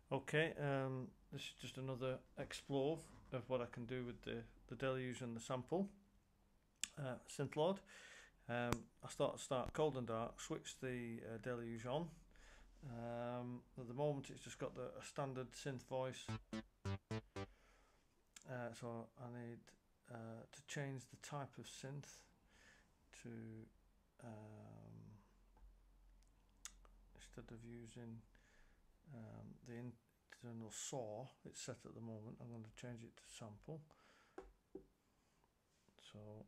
Okay, this is just another explore of what I can do with the deluge and the sample. Synth Lord. I start cold and dark, switch the deluge on. At the moment it's just got a standard synth voice, so I need to change the type of synth to instead of using the internal saw it's set at the moment, I'm going to change it to sample. So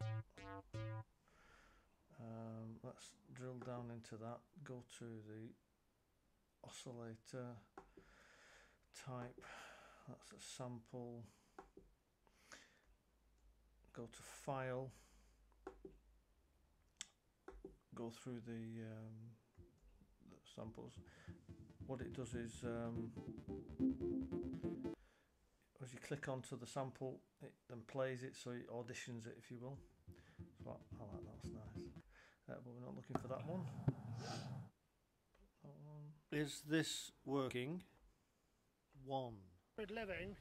let's drill down into that, go to the oscillator type, that's a sample, go to file, go through the samples. What it does is as you click onto the sample it then plays it, so it auditions it, if you will. So I like that, that's nice. But we're not looking for that one. Is this working? One. Good living.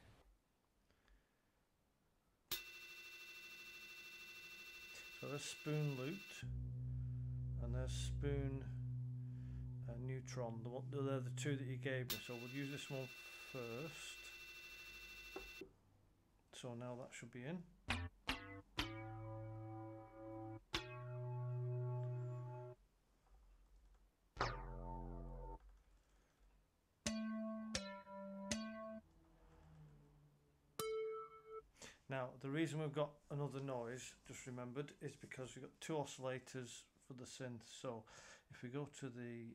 So there's spoon looped and there's spoon neutron. They're the two that you gave me, so we'll use this one first. So now that should be in. Now the reason we've got another noise, just remembered, is because we've got two oscillators for the synth. So if we go to the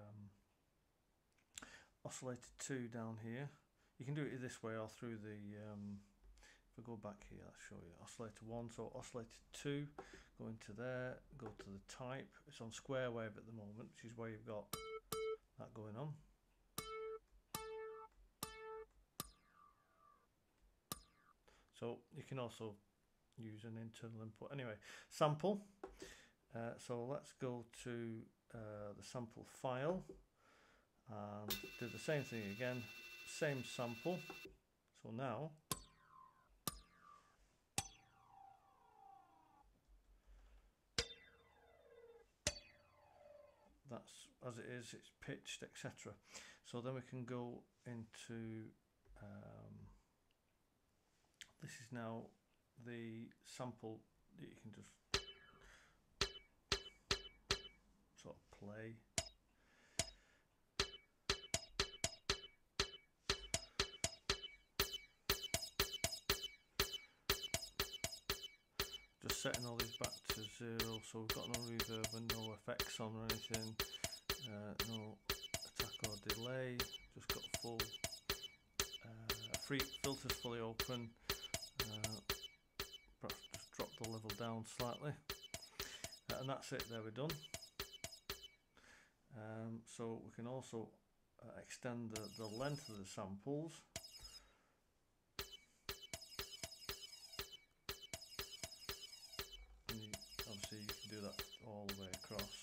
oscillator 2 down here, you can do it this way or through the if I go back here, I'll show you oscillator 1. So oscillator 2, go into there, go to the type. It's on square wave at the moment, which is where you've got that going on. So you can also use an internal input. Anyway, sample. So let's go to the sample file and do the same thing again. Same sample. So now that's as it is, it's pitched, etc. So then we can go into this is now the sample that you can just sort of play. Just setting all these back to 0, so we've got no reverb and no effects on or anything, no attack or delay, just got full free filters fully open. Perhaps just drop the level down slightly, and that's it, there we're done. So we can also extend the length of the samples. And obviously you can do that all the way across.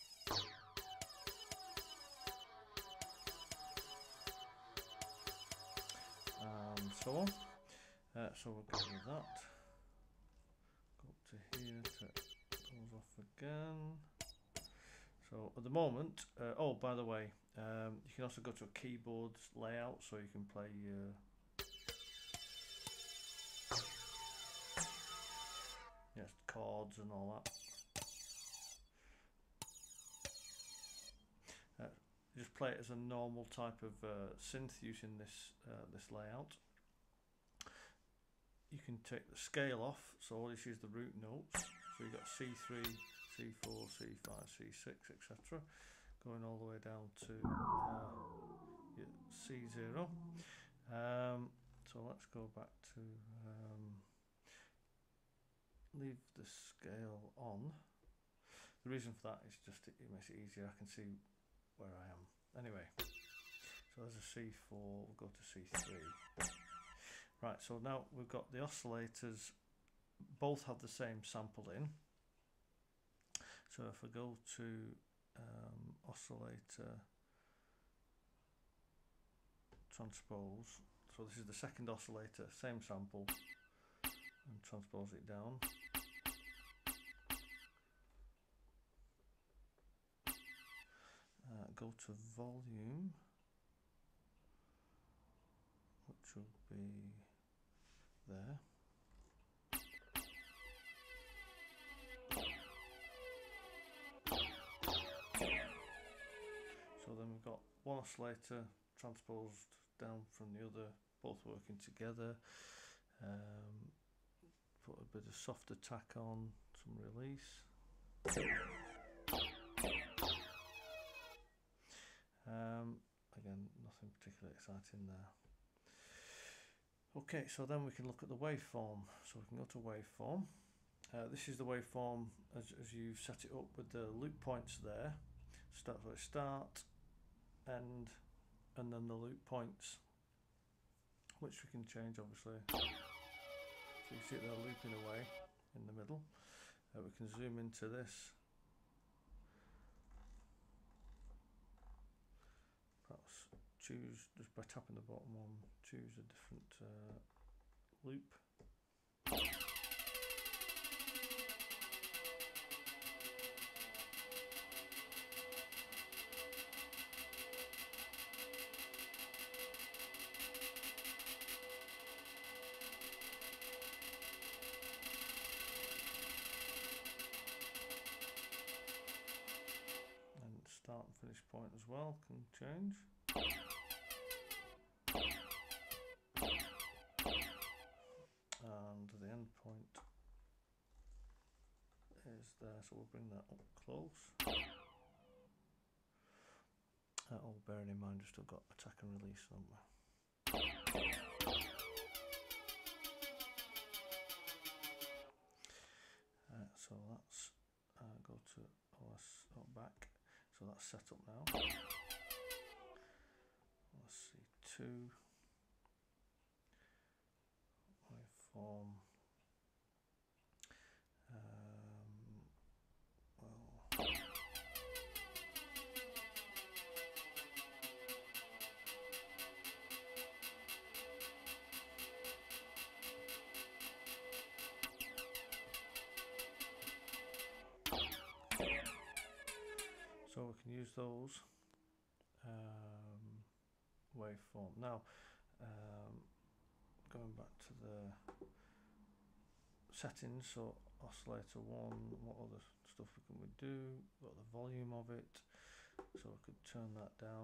And so on. So we'll go with that. Go up to here, to goes off again. So at the moment, oh by the way, you can also go to a keyboards layout, so you can play yes, chords and all that. Just play it as a normal type of synth using this this layout. You can take the scale off, so all this is the root notes. So you've got C3, C4, C5, C6, etc. Going all the way down to C0. So let's go back to leave the scale on. The reason for that is just it makes it easier. I can see where I am. Anyway, so there's a C4, we'll go to C3. Right, so now we've got the oscillators, both have the same sample in. So if I go to oscillator transpose. So this is the second oscillator, same sample, and transpose it down. Go to volume, which will be there. So then we've got one oscillator transposed down from the other, both working together. Put a bit of soft attack on, some release. Again, nothing particularly exciting there. Okay, so then we can look at the waveform. So we can go to waveform. This is the waveform as you set it up with the loop points there. Start, end, and then the loop points, which we can change obviously. So you see it there looping away in the middle. We can zoom into this. Perhaps choose, just by tapping the bottom one, choose a different loop. Start and finish point as well can change. And the end point is there, so we'll bring that up close. Oh, bearing in mind we've still got attack and release, haven't we? So that's go to OS back. So that's set up now. Let's see, 2 waveform. So we can use those waveform. Now, going back to the settings, so oscillator 1, what other stuff can we do? Got the volume of it, so I could turn that down.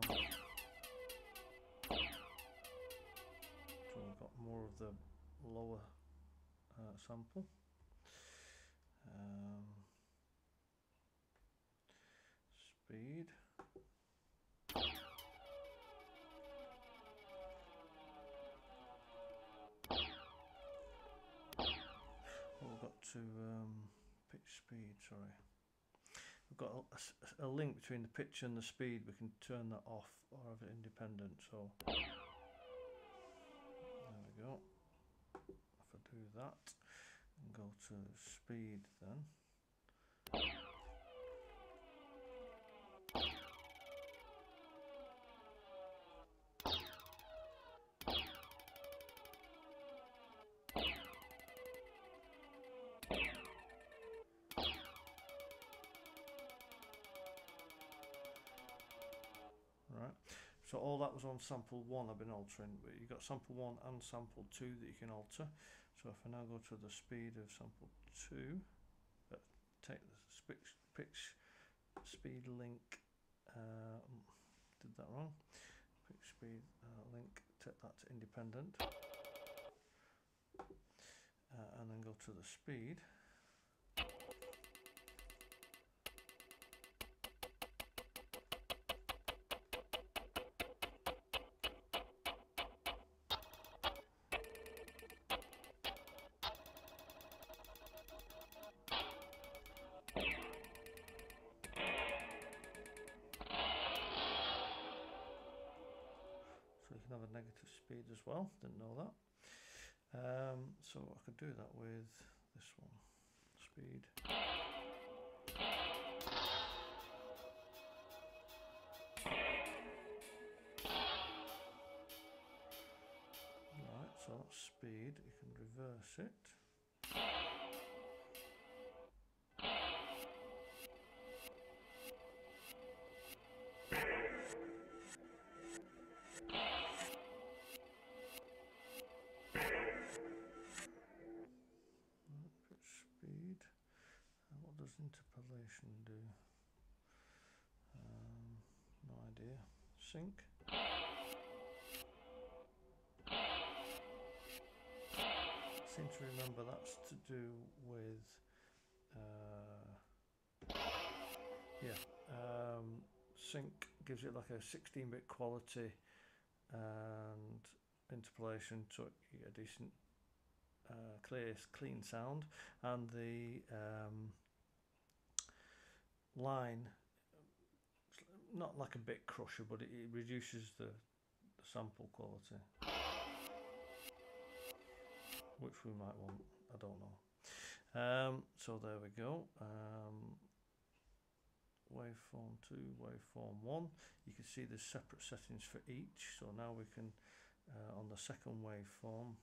So we've got more of the lower sample. Speed. We've got to pitch speed, sorry. We've got a link between the pitch and the speed. We can turn that off or have it independent. So there we go. If I do that and go to speed then. So all that was on sample 1 I've been altering, but you've got sample 1 and sample 2 that you can alter. So if I now go to the speed of sample 2, take the pitch speed link, did that wrong, pitch speed link, take that to independent, and then go to the speed. So you can have a negative speed as well, didn't know that. So I could do that with this one, speed. that's speed. You can reverse it. Speed. And what does interpolation do? No idea. Sync. Seem to remember that's to do with sync gives it like a 16-bit quality, and interpolation so you get a decent clean sound, and the line, not like a bit crusher, but it reduces the sample quality, which we might want, I don't know. So there we go. Waveform 2, waveform 1. You can see there's separate settings for each. So now we can, on the second waveform,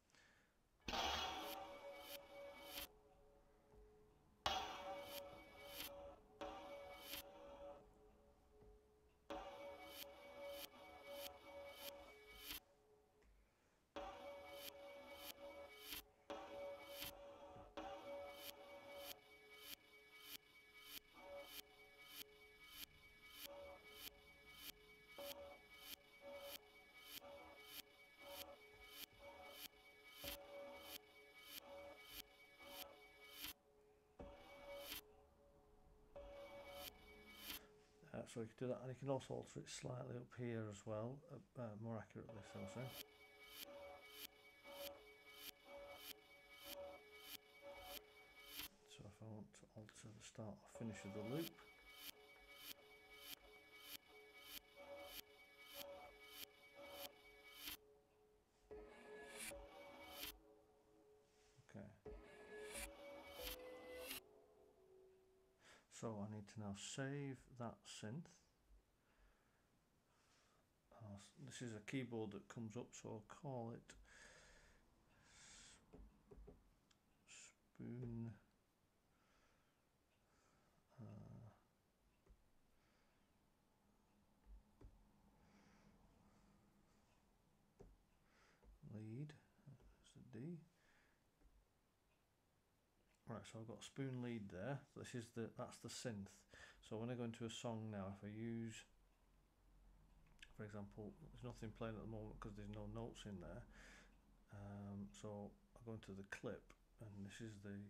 so you can do that, and you can also alter it slightly up here as well, more accurately, so to say. So if I want to alter the start or finish of the loop, okay. So I need to now save that synth. This is a keyboard that comes up, so I'll call it Spoon Lead. That's the D. Right, so I've got Spoon Lead there. This is that's the synth. So when I go into a song now, if I use, for example, there's nothing playing at the moment because there's no notes in there. So I go into the clip, and this is the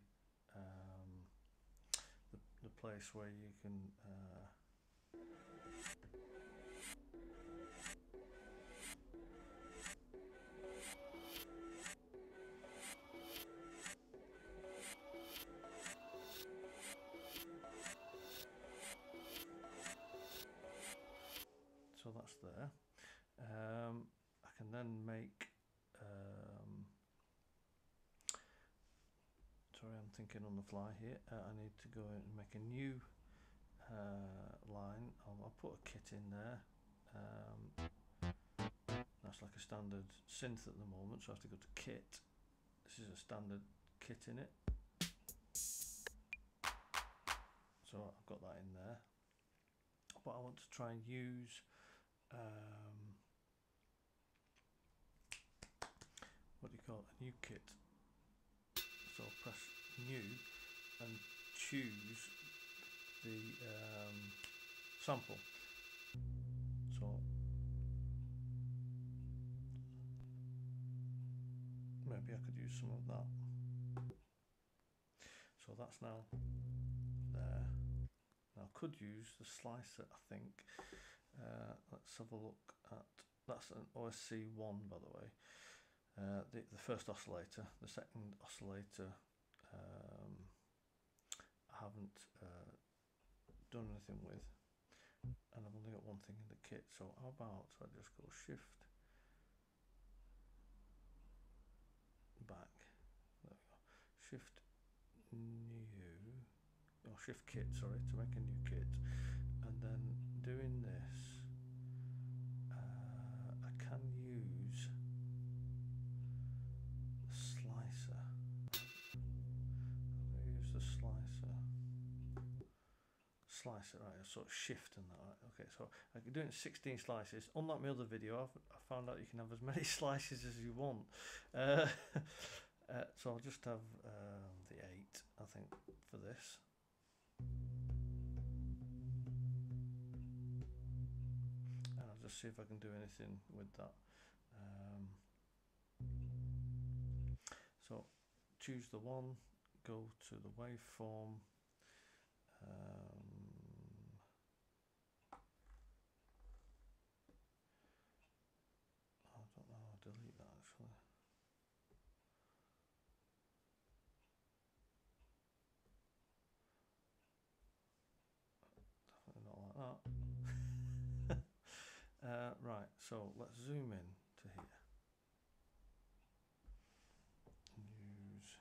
place where you can so that's there. I can then make sorry, I'm thinking on the fly here. I need to go and make a new line. I'll put a kit in there. That's like a standard synth at the moment, so I have to go to kit. This is a standard kit in it. So I've got that in there. But I want to try and use what do you call it? A new kit. So I'll press new and choose the sample. So maybe I could use some of that. So that's now there. Now I could use the slicer, I think. Let's have a look at, that's an OSC1 by the way. The first oscillator, the second oscillator I haven't done anything with, and I've only got one thing in the kit. So how about I just go shift back, there we go, shift new, or shift kit, sorry, to make a new kit, and then doing this I can use slice it, right? Sort of shift and that. Right? Okay, so I can do it in 16 slices. Unlike my other video, I found out you can have as many slices as you want. So I'll just have the 8, I think, for this. And I'll just see if I can do anything with that. So choose the one, go to the waveform. I don't know, I'll delete that actually. Definitely not like that. Right, so let's zoom in to here. Use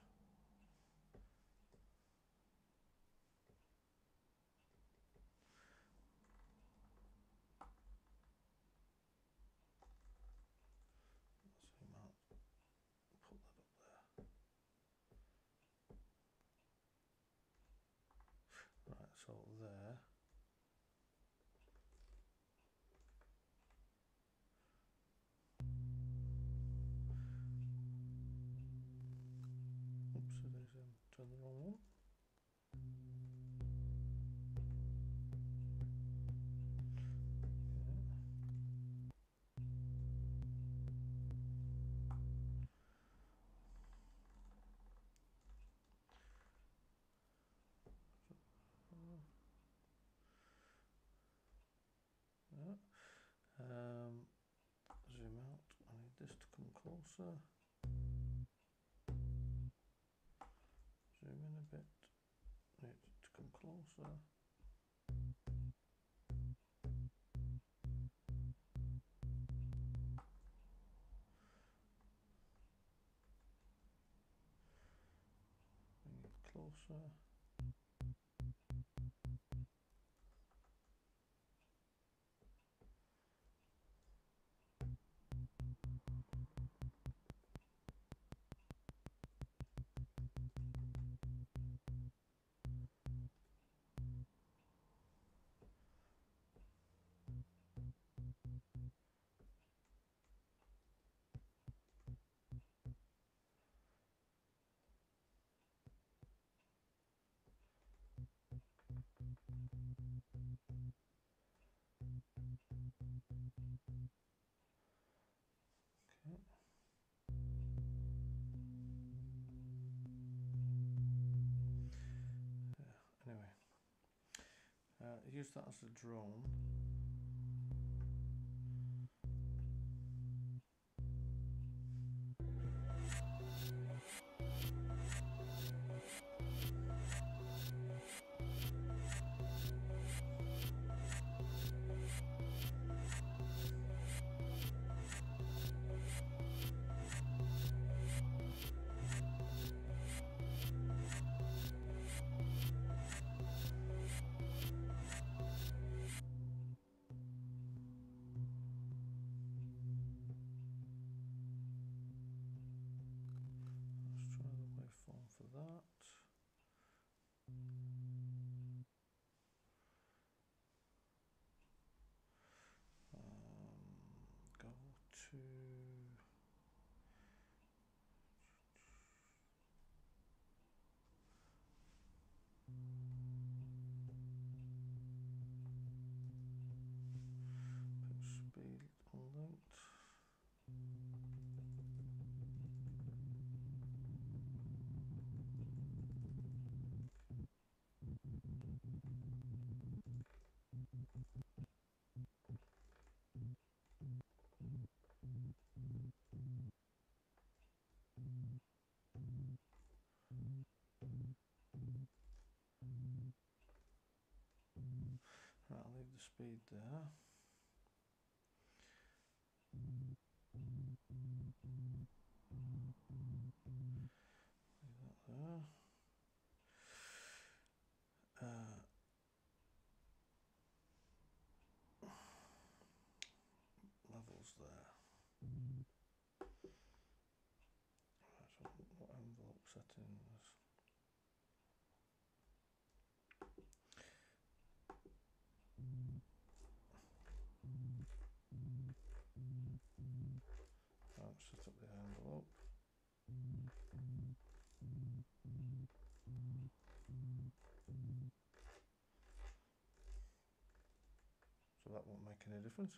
zoom out, put that up there. Right, so there. Oops, it is turn the wrong one. Zoom out. I need this to come closer. Zoom in a bit. Need it to come closer. Bring it closer. Okay. Anyway, use that as a drone. Let's try the waveform for that. Go to put speed unlinked. Right, I'll leave the speed there. Leave that there. Levels there. Right, so what envelope settings? set up the envelope. So that won't make any difference.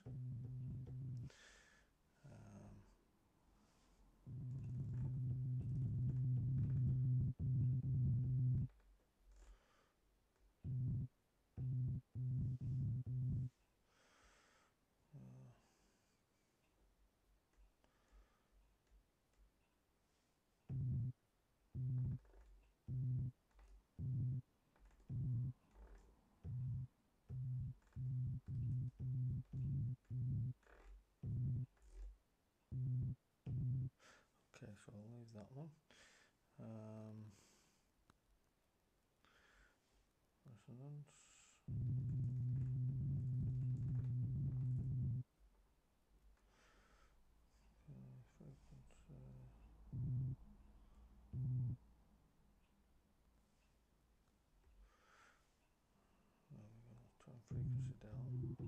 Okay, so I'll leave that one. Resonance. Frequency. There we go. Turn frequency down.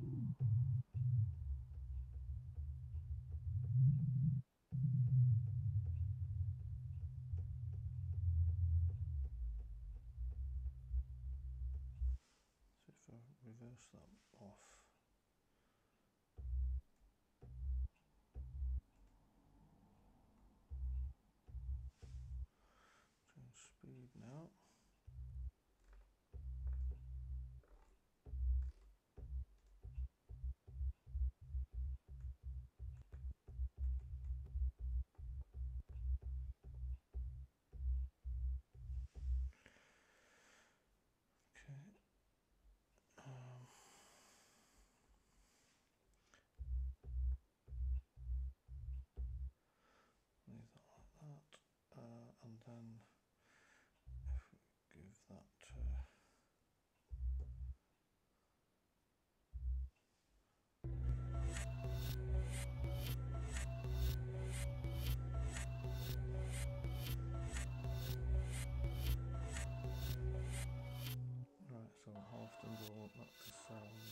So if I reverse that off. Change speed now. Leave that like that, and then if we give that right, so how often do I want that to sound?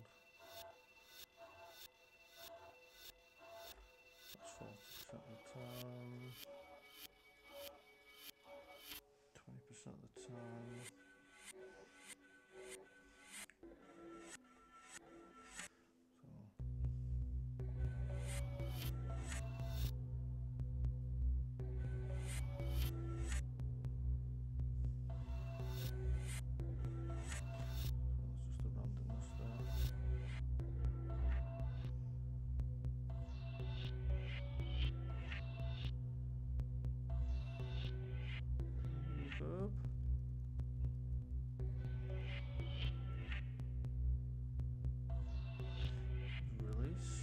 That's 40% of the time, 20% of the time. Reverb. Release.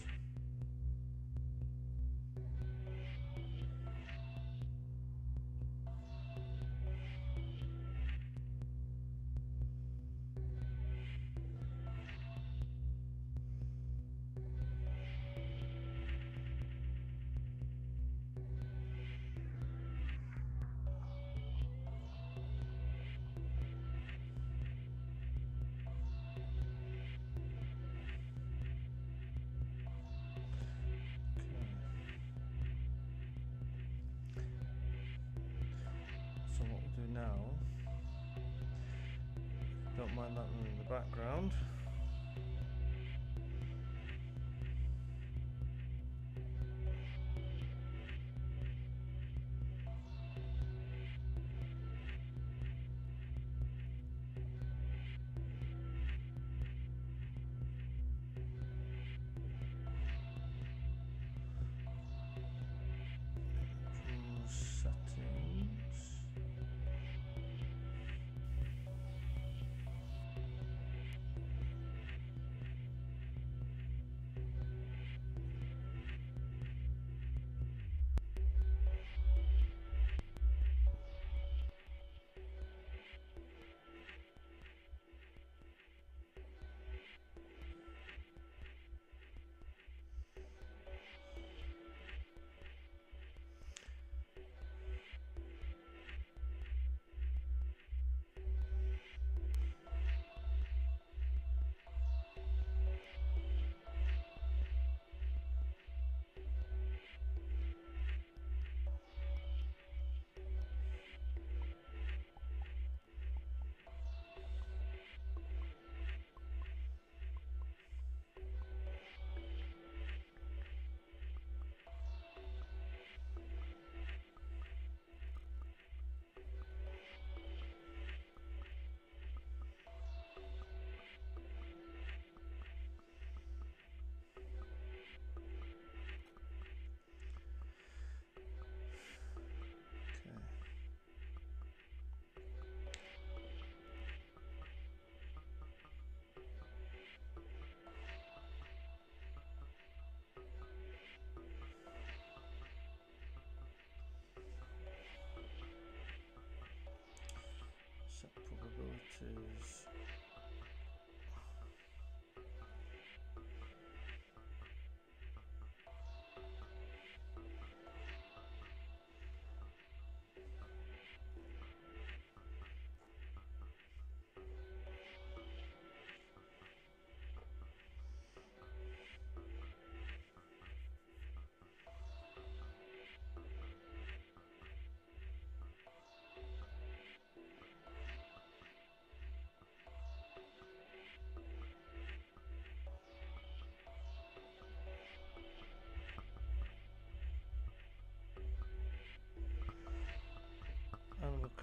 So what we'll do now, don't mind that one in the background. Settings.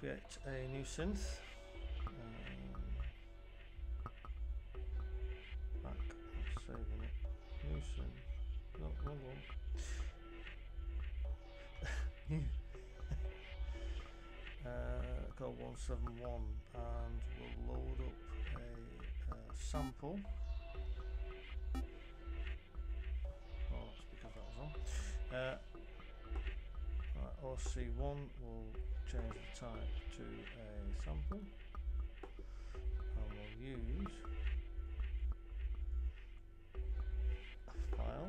create a new synth. Back, I'm saving it. New synth. No, wrong one. Code 171, and we'll load up a sample. Oh, that's because that was on. Right, OC1 will change the type to a sample, and we'll use a file.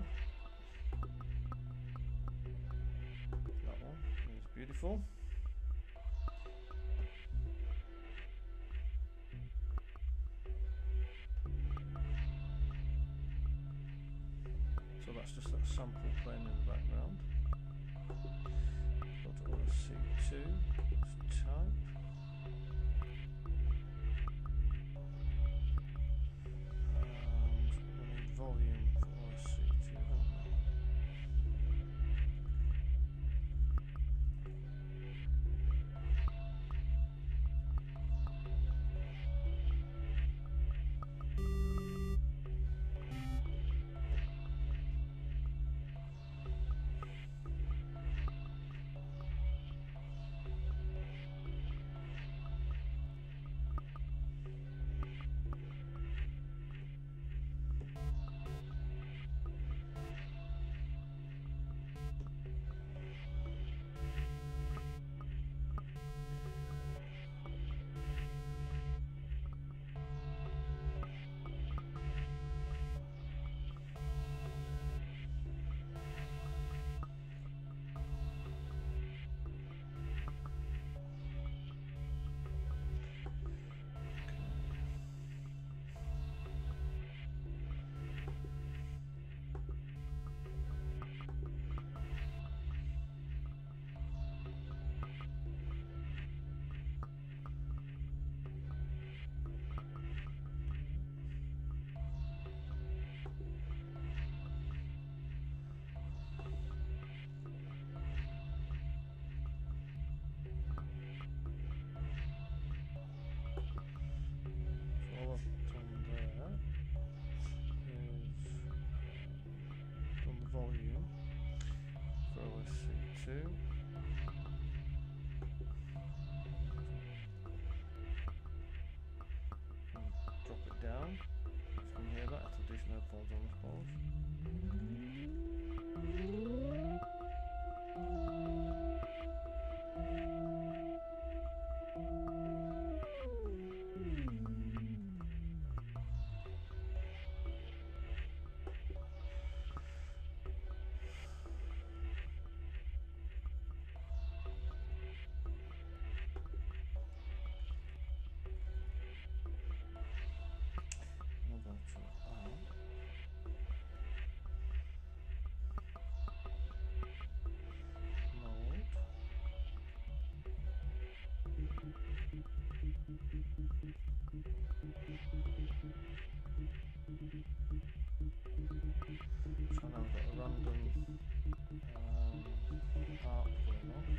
That one is beautiful. So that's just that sample playing in the background. Go to OC2, let's type. And we need volume for OC2, don't we? Volume for OSC2. Drop it down. You can hear that. It's additional headphones on, I suppose. So now I've got a random arc going on.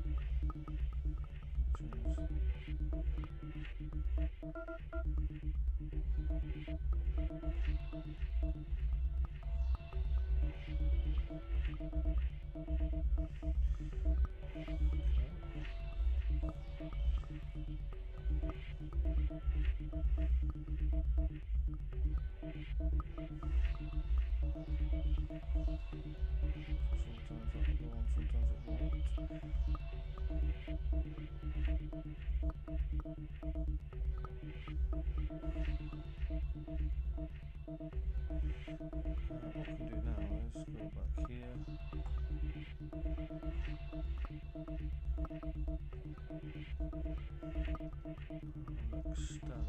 Sometimes that'll go on, sometimes it won't. What we can do now is go back here. And extend.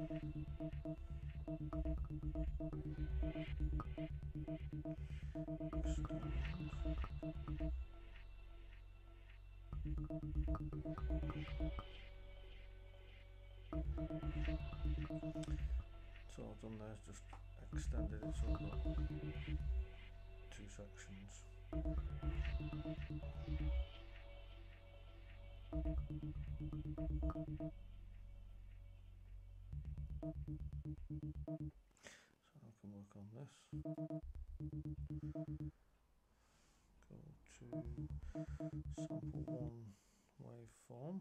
So all I've done there is just extended it so I've got two sections. So I can work on this. Go to sample one waveform.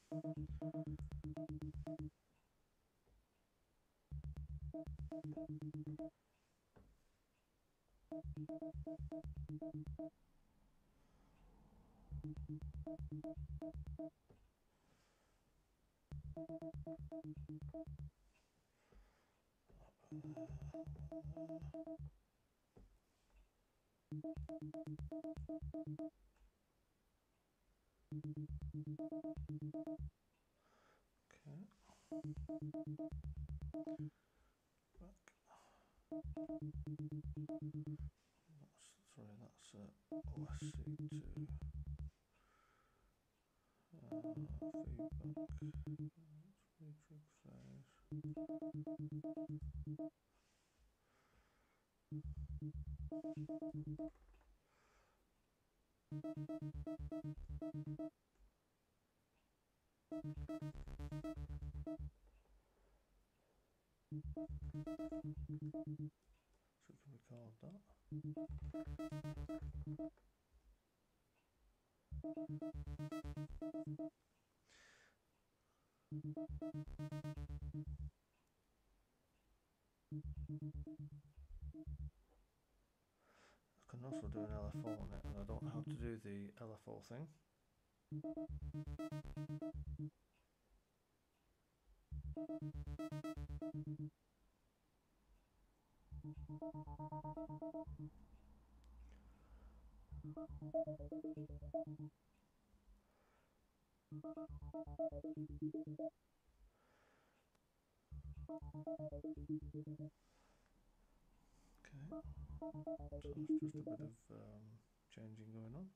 That's OSC2 feedback, matrix phase. So we can record that. I can also do an LFO on it, and I don't know how to do the LFO thing. So it's just a bit of changing going on.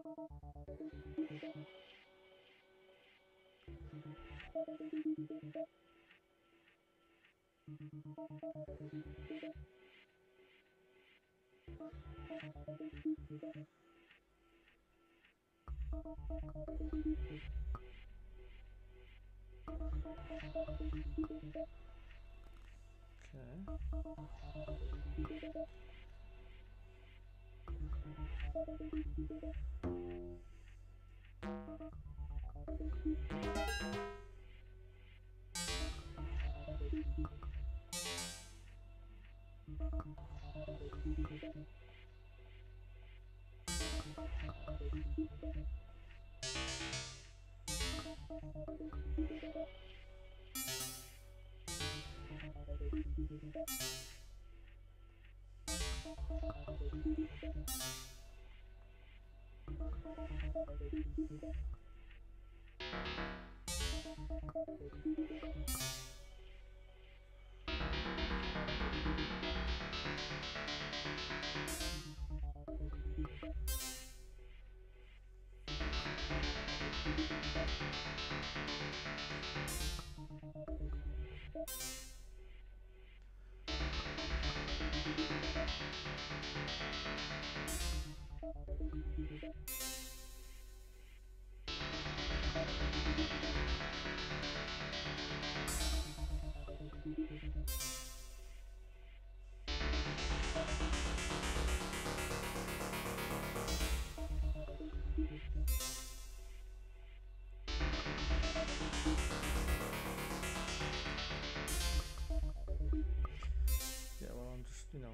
Yeah, well, I'm just, you know.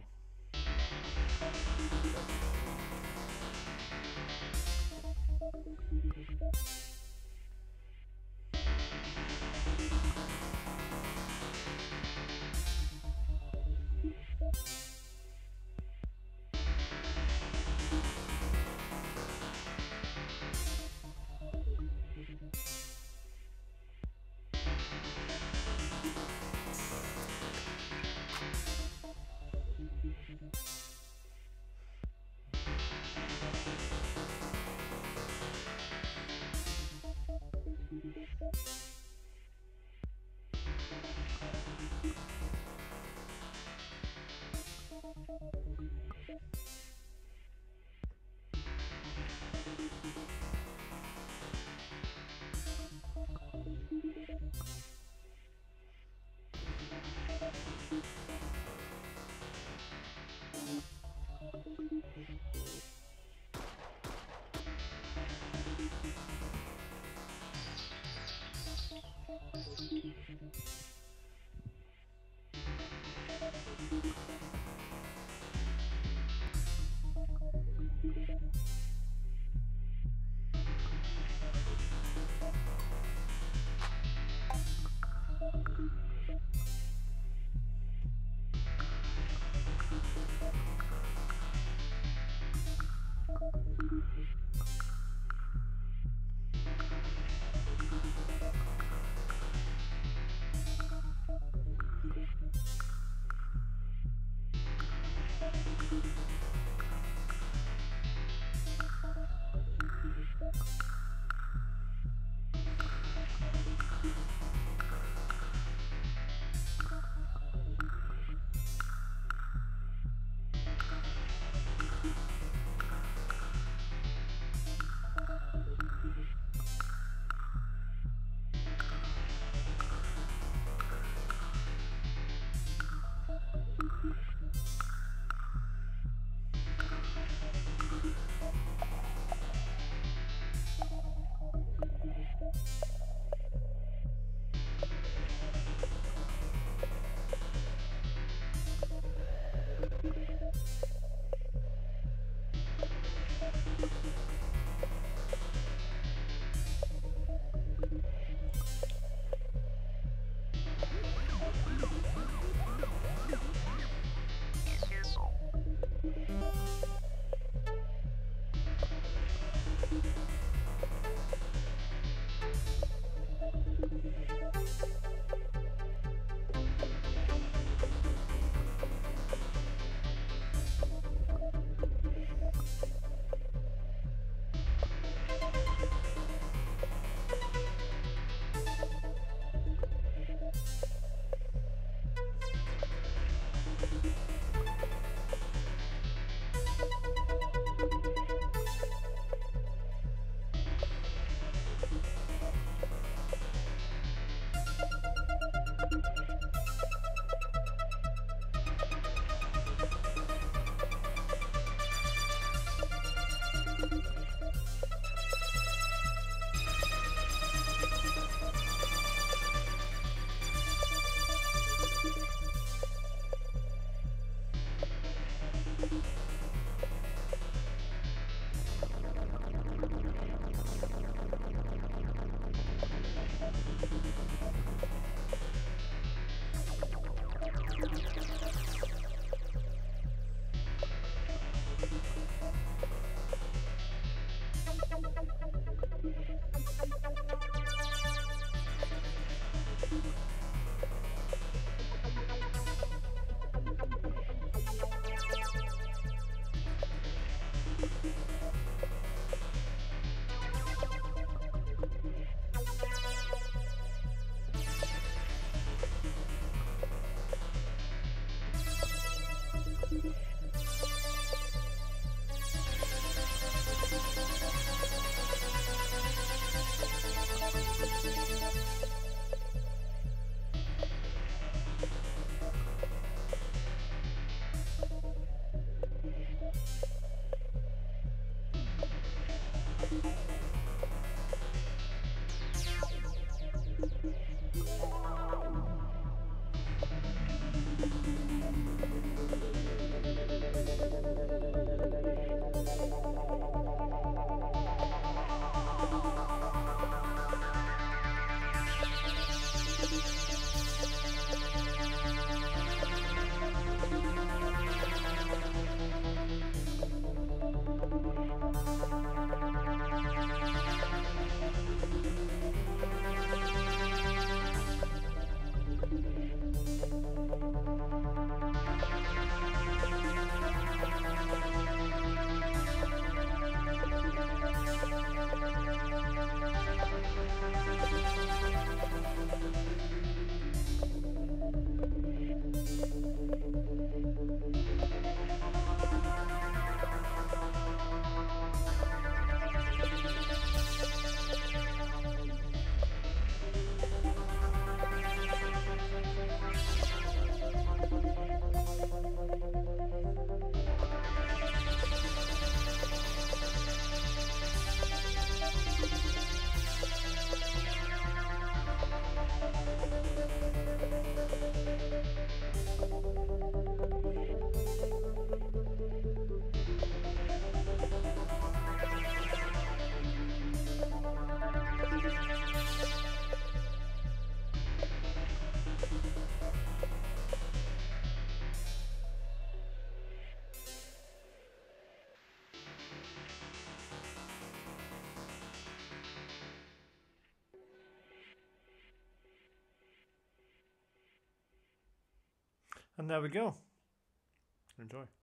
And there we go. Enjoy.